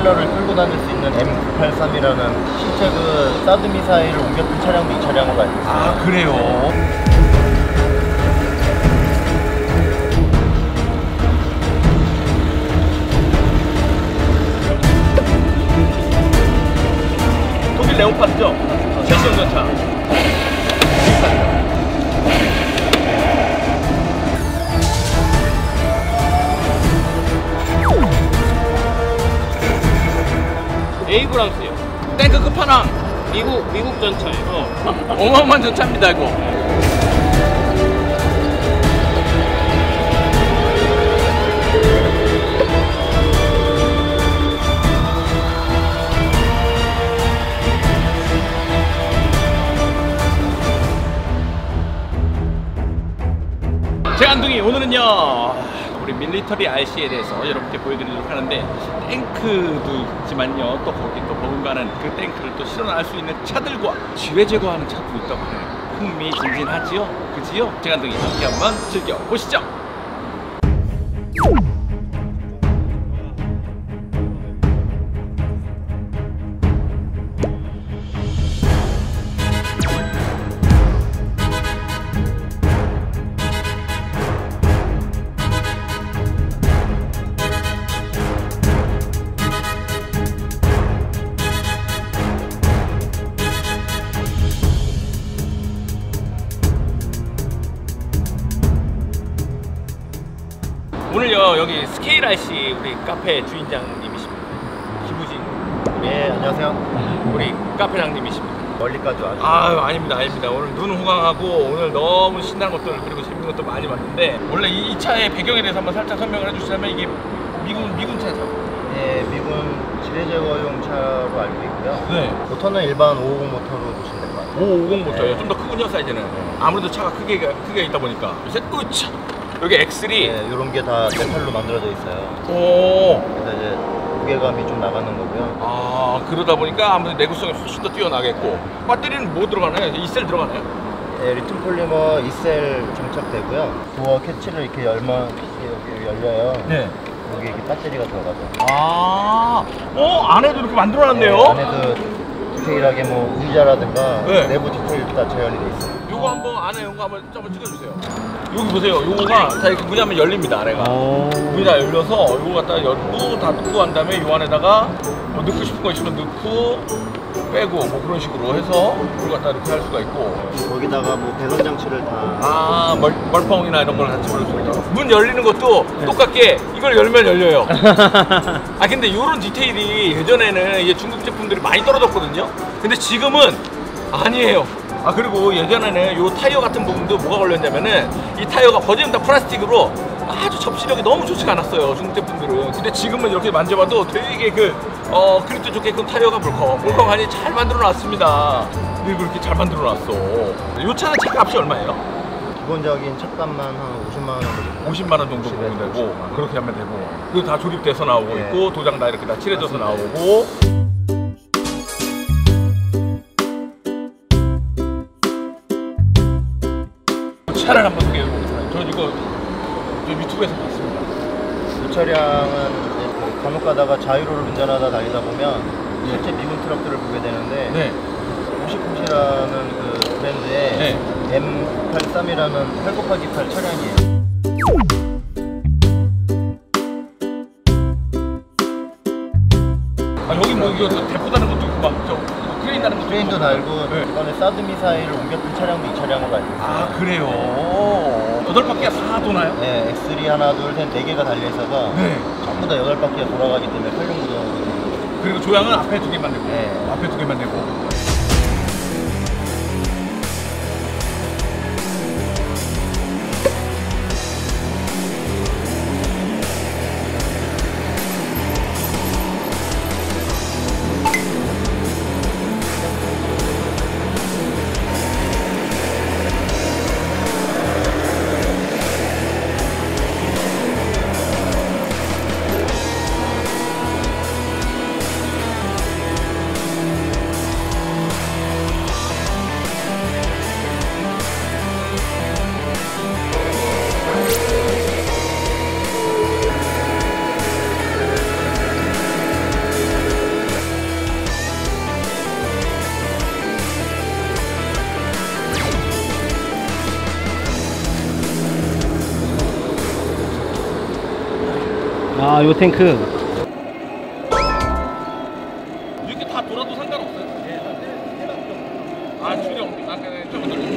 프로펠러를 끌고 다닐 수 있는 M983이라는 실제 그 사드 미사일을 옮겼던 차량도 이 차량으로 알고 있습니다. 아, 그래요? 독일 레오파드죠? 제시형 전차. 에이브람스요. 탱크 끝판왕. 미국 전차예요. 어마어마한 전차입니다 이거. 제간둥이 오늘은요 우리 밀리터리 RC에 대해서 여러분께 보여드리도록 하는데, 탱크도 있지만요 또 거기 또 버금가는 그 탱크를 또 실어날 수 있는 차들과 지뢰 제거하는 차도 있다고 해요. 흥미진진하지요? 그지요? 제간둥이 함께 한번 즐겨보시죠. 오늘요 여기 스케일 RC 우리 카페 주인장님이십니다. 김우진. 네, 안녕하세요. 우리 카페장님이십니다. 멀리까지 와주셔서. 아유, 아닙니다. 오늘 눈 호강하고 오늘 너무 신나는 것들 그리고 재밌는 것들 많이 봤는데, 원래 이 차의 배경에 대해서 한번 살짝 설명을 해주시자면, 이게 미군 차죠? 네, 미군 지뢰 제거용 차로 알고 있고요. 네. 모터는 일반 550 모터로 보시면 될 것 같아요. 550 모터예요. 네. 좀 더 크군요, 사이즈는. 아무래도 차가 크게 있다 보니까. 으차! 여기 X3. 네, 이런 게 다 메탈로 만들어져 있어요. 오. 그래서 이제 무게감이 좀 나가는 거고요. 아, 그러다 보니까 아무래도 내구성이 훨씬 더 뛰어나겠고. 배터리는 뭐 들어가나요? 이셀 들어가나요? 네, 리튬 폴리머 2셀 장착되고요. 도어 캐치를 이렇게 열면 이렇게 열려요. 네. 여기 이렇게 배터리가 들어가죠. 아, 안에도 이렇게 만들어놨네요. 네, 안에도 디테일하게 뭐 의자라든가 네. 내부 디테일 다 재현이 돼 있어요. 요거 한번 안에 이거 한번 찍어주세요. 여기 보세요. 요거가 다 이렇게 문이 하면 열립니다. 아래가. 문이 다 열려서 요거 갖다 열고 닫고 한 다음에 요 안에다가 뭐 넣고 싶은 거 있으면 넣고 빼고 뭐 그런 식으로 해서 이걸 갖다 이렇게 할 수가 있고. 거기다가 뭐 배선 장치를 다. 아, 멀펑이나 이런 걸 같이 걸을 수 있다. 문 열리는 것도 똑같게 이걸 열면 열려요. 아, 근데 요런 디테일이 예전에는 이제 중국 제품들이 많이 떨어졌거든요. 근데 지금은 아니에요. 아, 그리고 예전에는 요 타이어 같은 부분도 뭐가 걸렸냐면은 이 타이어가 버전은 다 플라스틱으로 아주 접시력이 너무 좋지가 않았어요, 중국 제품들은. 근데 지금은 이렇게 만져봐도 되게 그립도 좋게끔 타이어가 물컹하니 잘 만들어 놨습니다. 그리고 이렇게 잘 만들어 놨어. 요 차는 차값이 얼마예요? 기본적인 차값만 한 50만 원 정도. 50만 원 정도 보면 되고, 그렇게 하면 되고. 그리고 다 조립돼서 나오고 네. 있고, 도장 다 이렇게 다 칠해져서 나오고. 차를 한번 소개해보겠습니다. 저 이거 유튜브에서 봤습니다. 이 차량은 이제 그 간혹 가다가 자유로를 운전하다 달리다 보면 실제 미군 트럭들을 보게 되는데, 네. 오시쿠시라는 그 브랜드의 네. M83이라는 8x8 차량이에요. 아, 여기 뭐 이거 대포 다는 것도 있고 막 크레인 다는 것도 크레인도 있고. 달고 네. 이번에 사드 미사일을 옮겼던 차량도 이 차량으로 알고 있어요. 아, 그래요? 8바퀴가 다 도나요? 네, X3 하나, 둘, 셋, 4개가 달려있어서 네. 전부 다 8바퀴가 돌아가기 때문에 활용 구동하거든요. 그리고 조향은 앞에 2개만 되고. 네. 앞에 2개만 되고. 아, 요 탱크. 이렇게 다 돌아도 상관없어요? 아, 주령. 아, 그래, 저거 돌려.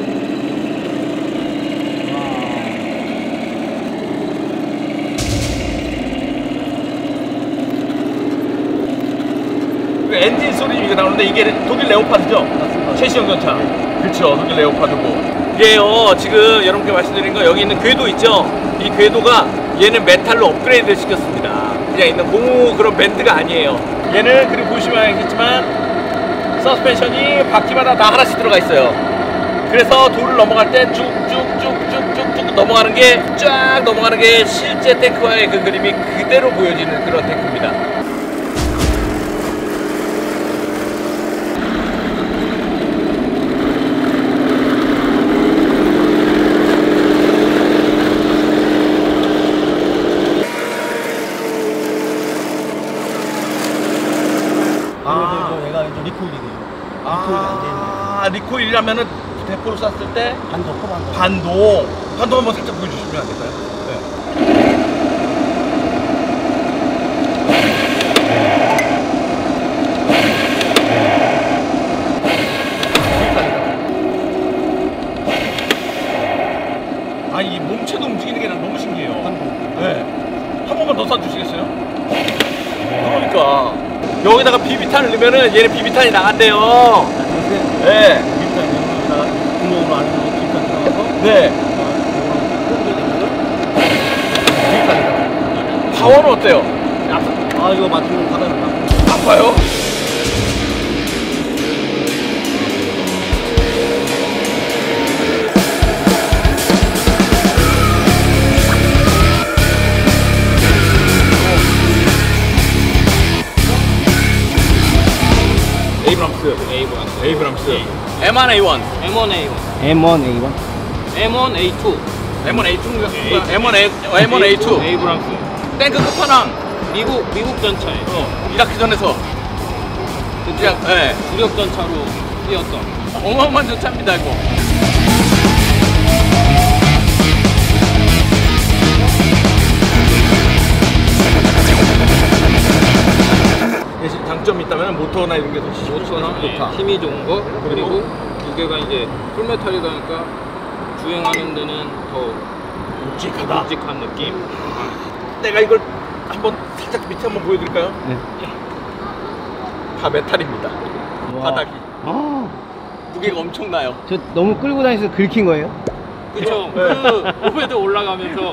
엔진 소리 나오는데 이게 독일 레오파드죠? 최시형 전차. 그렇죠. 독일 레오파드고. 이게요, 지금 여러분께 말씀드린 거 여기 있는 궤도 있죠? 이 궤도가 얘는 메탈로 업그레이드 시켰습니다. 그냥 있는 고무 그런 밴드가 아니에요. 얘는 그리고 보시면 알겠지만 서스펜션이 바퀴마다 다 하나씩 들어가 있어요. 그래서 돌을 넘어갈 때 쭉쭉쭉쭉쭉 넘어가는 게 쫙 넘어가는 게 실제 탱크와의 그 그림이 그대로 보여지는 그런 탱크입니다. 얘가 이제 리코일이래요. 리코일 안 되는. 리코일이라면은 대포를 쐈을 때 반동. 반동 한번 살짝 보여주시면 안 될까요? 네. 아, 이 몸체도 움직이는 게 난 너무 신기해요. 네. 한 번만 더 쏴주시겠어요? 그러니까 여기다가 비비탄을 넣으면은 얘는 비비탄이 나간대요. 네. 구멍으로 안에 비탄 들어가서. 네. 파워는 어때요? 아, 이거 맞추면 가면 아파요? 에이브람스. M1A1. M1A1. M1A1. M1A2. M1A2. 에이브람스. 탱크 끝판왕. 미국 전차에. 이라크전에서 그냥 네. 주력 전차로 뛰었던. 어마어마한 전차입니다 이거. 대신 장점이 있다면 모터나 이런 게 더 좋다. 힘이 좋은 거, 그리고 두 개가 이제 풀메탈이니까 주행하는 데는 더 묵직한 느낌. 내가 이걸 한번 살짝 밑에 한번 보여드릴까요? 네. 다 메탈입니다. 바닥이 아, 무게가 엄청나요. 저 너무 끌고 다니면서 긁힌 거예요? 그쵸. 그 오베드 올라가면서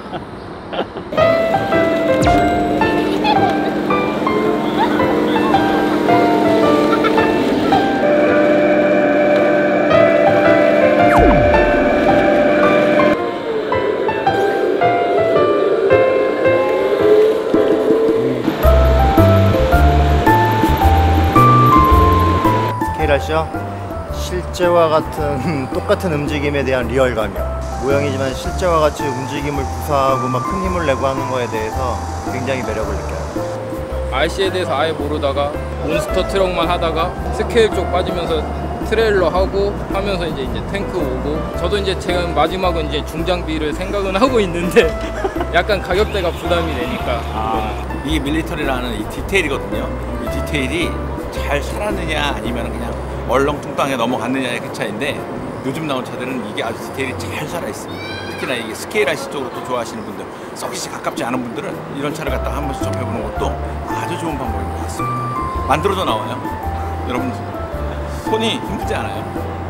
K라시요? 실제와 같은 똑같은 움직임에 대한 리얼감이요. 모형이지만 실제와 같이 움직임을 구사하고 막 큰 힘을 내고 하는 거에 대해서 굉장히 매력을 느껴요. RC에 대해서 아예 모르다가 몬스터 트럭만 하다가 스케일 쪽 빠지면서 트레일러 하고 하면서 이제 탱크 오고, 저도 이제 제가 마지막은 이제 중장비를 생각은 하고 있는데 약간 가격대가 부담이 되니까. 이게 밀리터리라는 이 디테일이거든요. 이 디테일이 잘 살았느냐 아니면 그냥 얼렁뚱땅에 넘어갔느냐의 그 차이인데, 요즘 나온 차들은 이게 아주 디테일이 잘 살아있습니다. 특히나 이게 스케일 RC 쪽으로 또 좋아하시는 분들, 썩이 가깝지 않은 분들은 이런 차를 갖다가 한 번씩 접해보는 것도 아주 좋은 방법인 것 같습니다. 만들어져 나와요. 여러분 손이 힘들지 않아요.